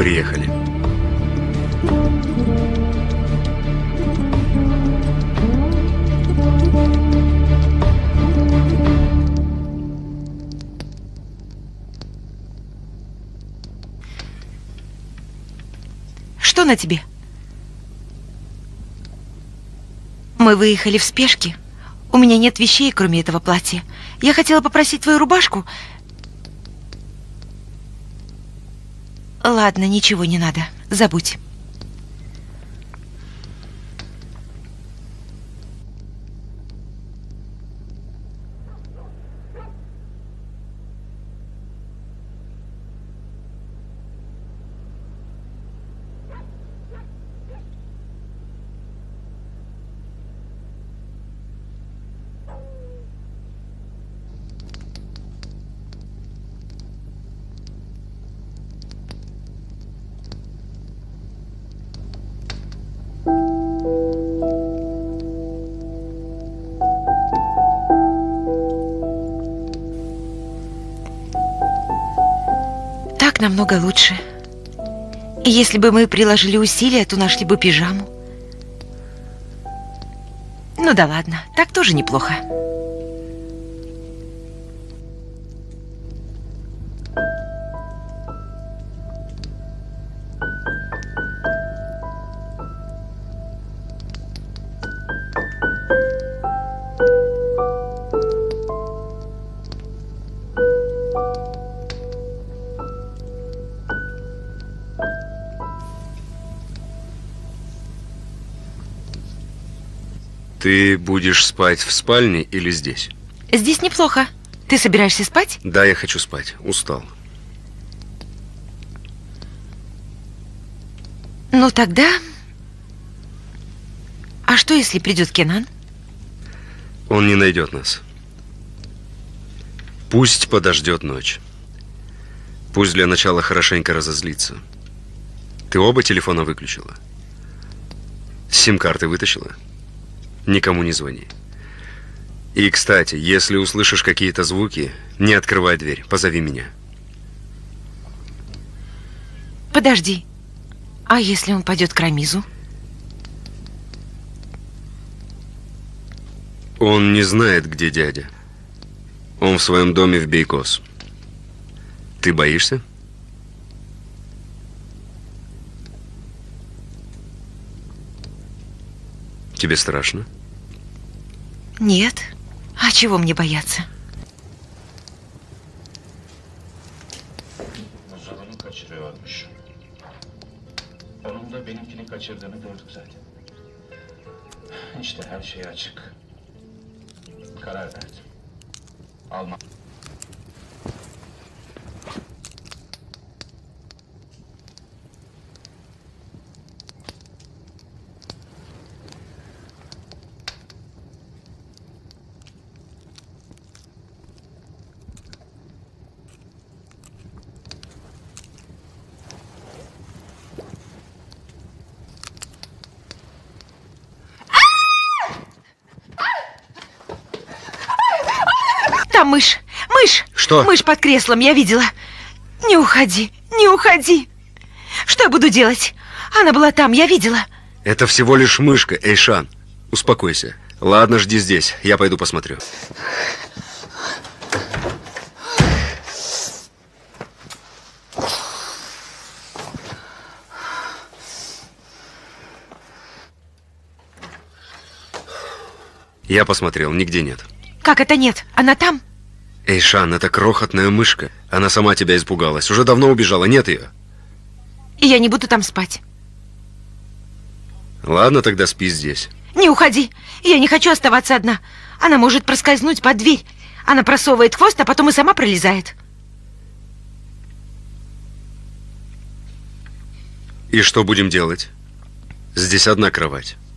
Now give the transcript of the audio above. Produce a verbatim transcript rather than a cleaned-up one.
приехали. Что на тебе? Мы выехали в спешке. У меня нет вещей, кроме этого платья. Я хотела попросить твою рубашку. Ладно, ничего не надо. Забудь. Так намного лучше. Если бы мы приложили усилия, то нашли бы пижаму. Ну да ладно, так тоже неплохо. Ты будешь спать в спальне или здесь? Здесь неплохо. Ты собираешься спать? Да, я хочу спать. Устал. Ну тогда... А что, если придет Кенан? Он не найдет нас. Пусть подождет ночь. Пусть для начала хорошенько разозлится. Ты оба телефона выключила? Сим-карты вытащила? Никому не звони. И, кстати, если услышишь какие-то звуки, не открывай дверь, позови меня. Подожди. А если он пойдет к Рамизу? Он не знает, где дядя. Он в своем доме в Бейкос. Ты боишься? Тебе страшно? Нет. А чего мне бояться? Muzaffer'ın kaçırıyormuş. Onun da benimkini kaçırdığını gördük zaten. İşte her şey açık. Karar verdim. Alma. Там мышь, мышь! Что? Мышь под креслом, я видела. Не уходи, не уходи. Что я буду делать? Она была там, я видела. Это всего лишь мышка, Эйшан. Успокойся. Ладно, жди здесь, я пойду посмотрю. Я посмотрел, нигде нет. Как это нет? Она там? Эйшан, это крохотная мышка. Она сама тебя испугалась. Уже давно убежала, нет ее. И я не буду там спать. Ладно, тогда спи здесь. Не уходи. Я не хочу оставаться одна. Она может проскользнуть под дверь. Она просовывает хвост, а потом и сама пролезает. И что будем делать? Здесь одна кровать.